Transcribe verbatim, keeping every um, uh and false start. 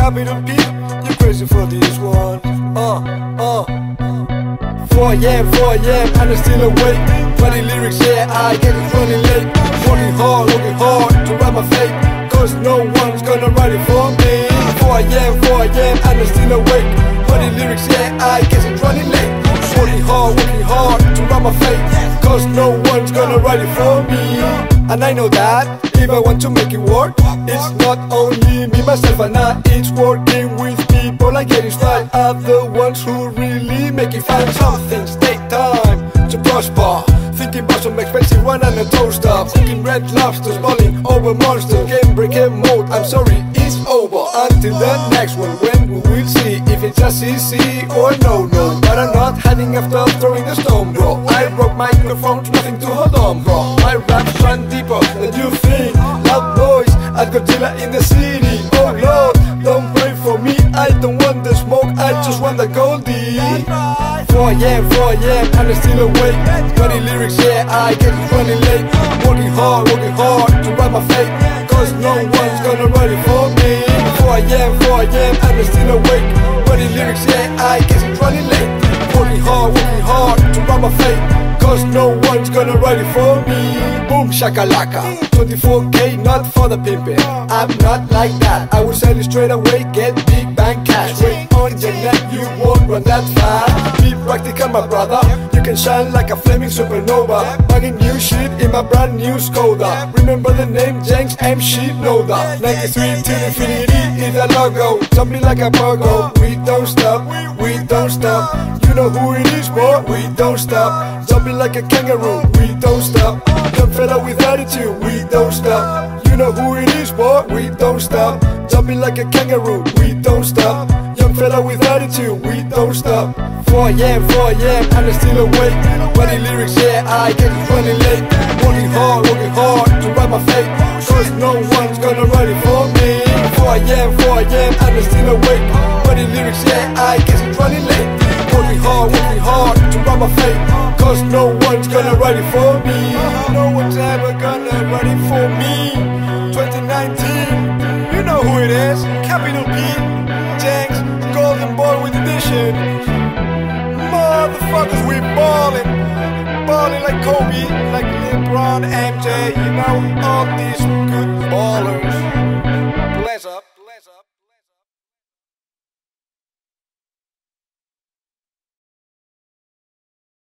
capital P. You crazy for this one? Uh, uh. four a.m., four a.m. and I'm still awake. twenty lyrics, yeah, I get it running late. Working hard, working hard to write my fate, cause no one's gonna write it for me. four a.m., four a.m. and I'm still awake. twenty lyrics, yeah, I get it running late. Working hard, working hard to write my fate, cause no one's gonna write it for me. And I know that if I want to make it work, it's not only me, myself and I. It's working with people I get inspired, are the ones who really make it fun. Some things take time to prosper. Thinking about some expensive one and a toaster. Cooking red lobsters, mulling over monsters. Game breaking mode, I'm sorry, it's over. Until the next one, when we will see if it's just easy or no, no. But I'm not hiding after throwing the stone, bro. I broke microphones, nothing to hold on, bro. My raps run deeper than you think. Loud noise, I've Godzilla in the city. Oh Lord, don't pray for me, I don't want the smoke, I just want the goldie. four a.m., four a.m. and I'm still awake. twenty lyrics, yeah, I get it running late. Working hard, working hard to write my fate, cause no one's gonna write it for me. four a.m., four a.m. and I'm still awake. twenty lyrics, yeah, I get it running late. Working hard, working hard to write my fate, cause no one's gonna write it for me. Boom shakalaka, twenty-four K, not for the pimpin'. I'm not like that, I will sell it straight away, get big bang cash. Wait on your neck, you won't run that fast. Be practical, my brother, you can shine like a flaming supernova. Banging new shit in my brand new Skoda. Remember the name, Jenks M. Sheet Noda. ninety-three till infinity is the logo. Jumping like a pogo, we don't stop, we don't stop. You know who it is, boy, we don't stop. Jumping like a kangaroo, we don't stop. Young fella with attitude, we don't stop. You know who it is, boy, we don't stop. Jumping like a kangaroo, we don't stop. Young fella with attitude, we don't stop. four a.m., four a.m. and I'm still awake. twenty lyrics, yeah, I get it running late. Working hard, working hard to write my fate, cause no one's gonna write it for me. four a.m., four a.m. and I'm still awake. twenty lyrics, yeah, I get it running late. Working hard, working hard to write my fate, cause no one's gonna write it for me. No one's ever gonna write it for me. twenty nineteen, you know who it is. Capital P, Jenks, Golden Boy with edition. Motherfuckers, we ballin', ballin' like Kobe, like LeBron, M J. You know, all these good ballers.